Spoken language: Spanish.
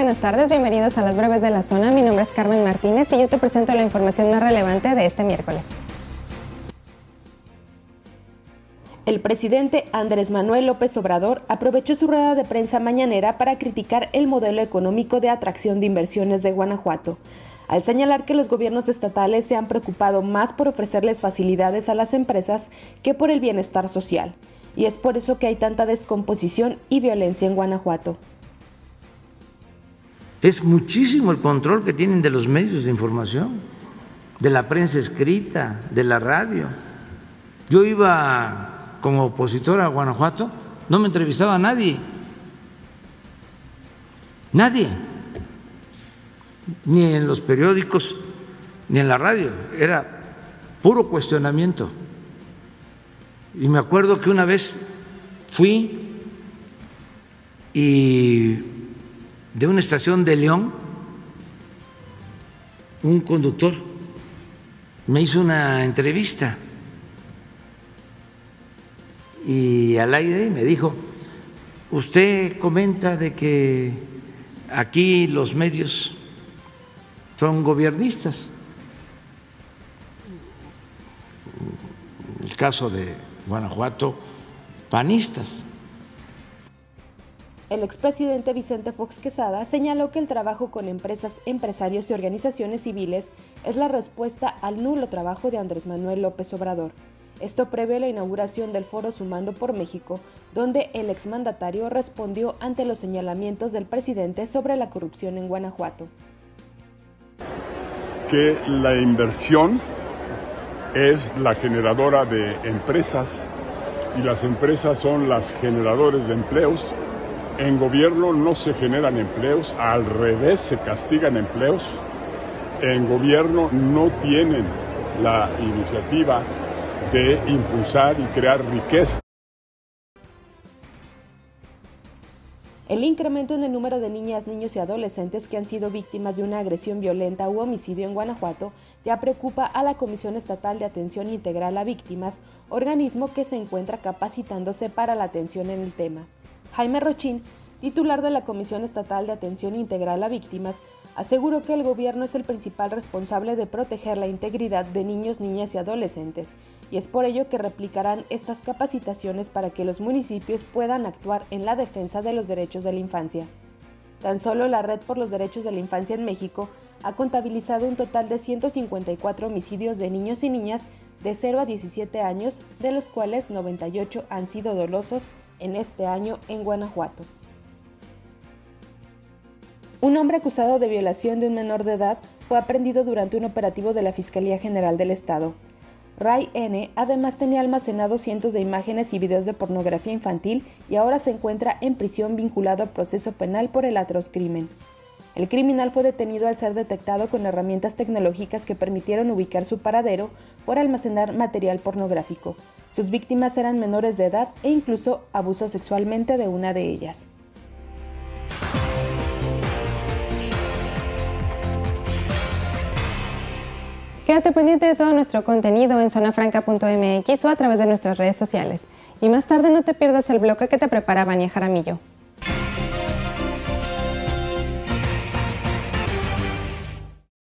buenas tardes, bienvenidos a las breves de la zona. Mi nombre es Carmen Martínez y yo te presento la información más relevante de este miércoles. El presidente Andrés Manuel López Obrador aprovechó su rueda de prensa mañanera para criticar el modelo económico de atracción de inversiones de Guanajuato, al señalar que los gobiernos estatales se han preocupado más por ofrecerles facilidades a las empresas que por el bienestar social, y es por eso que hay tanta descomposición y violencia en Guanajuato. Es muchísimo el control que tienen de los medios de información, de la prensa escrita, de la radio. Yo iba como opositor a Guanajuato, no me entrevistaba a nadie, ni en los periódicos, ni en la radio, era puro cuestionamiento. Y me acuerdo que una vez fui y de una estación de León, un conductor me hizo una entrevista y al aire me dijo: usted comenta de que aquí los medios son gobiernistas. El caso de Guanajuato, panistas. El expresidente Vicente Fox Quesada señaló que el trabajo con empresas, empresarios y organizaciones civiles es la respuesta al nulo trabajo de Andrés Manuel López Obrador. Esto previo a la inauguración del Foro Sumando por México, donde el exmandatario respondió ante los señalamientos del presidente sobre la corrupción en Guanajuato. Que la inversión es la generadora de empresas y las empresas son las generadoras de empleos. En gobierno no se generan empleos, al revés, se castigan empleos. En gobierno no tienen la iniciativa de impulsar y crear riqueza. El incremento en el número de niñas, niños y adolescentes que han sido víctimas de una agresión violenta u homicidio en Guanajuato ya preocupa a la Comisión Estatal de Atención Integral a Víctimas, organismo que se encuentra capacitándose para la atención en el tema. Jaime Rochín, titular de la Comisión Estatal de Atención Integral a Víctimas, aseguró que el gobierno es el principal responsable de proteger la integridad de niños, niñas y adolescentes, y es por ello que replicarán estas capacitaciones para que los municipios puedan actuar en la defensa de los derechos de la infancia. Tan solo la Red por los Derechos de la Infancia en México ha contabilizado un total de 154 homicidios de niños y niñas de 0 a 17 años, de los cuales 98 han sido dolosos en este año en Guanajuato. Un hombre acusado de violación de un menor de edad fue aprehendido durante un operativo de la Fiscalía General del Estado. Ray N. además tenía almacenados cientos de imágenes y videos de pornografía infantil y ahora se encuentra en prisión vinculado al proceso penal por el atroz crimen. El criminal fue detenido al ser detectado con herramientas tecnológicas que permitieron ubicar su paradero por almacenar material pornográfico. Sus víctimas eran menores de edad e incluso abusó sexualmente de una de ellas. Quédate pendiente de todo nuestro contenido en zonafranca.mx o a través de nuestras redes sociales. Y más tarde no te pierdas el bloque que te prepara Vania Jaramillo.